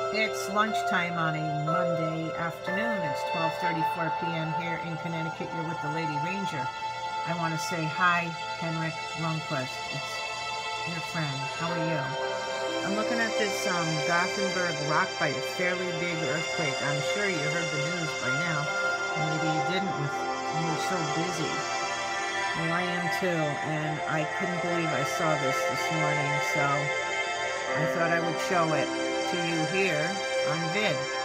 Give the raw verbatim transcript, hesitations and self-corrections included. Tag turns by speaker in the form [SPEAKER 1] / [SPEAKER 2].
[SPEAKER 1] It's lunchtime on a Monday afternoon. It's twelve thirty-four p m here in Connecticut. You're with the Lady Ranger. I want to say hi, Henrik Lundquist. It's your friend. How are you? I'm looking at this um, Gothenburg rock bite, a fairly big earthquake. I'm sure you heard the news by now. Maybe you didn't with you were so busy. Well, I am too, and I couldn't believe I saw this this morning, so I thought I would show it to you here on vid.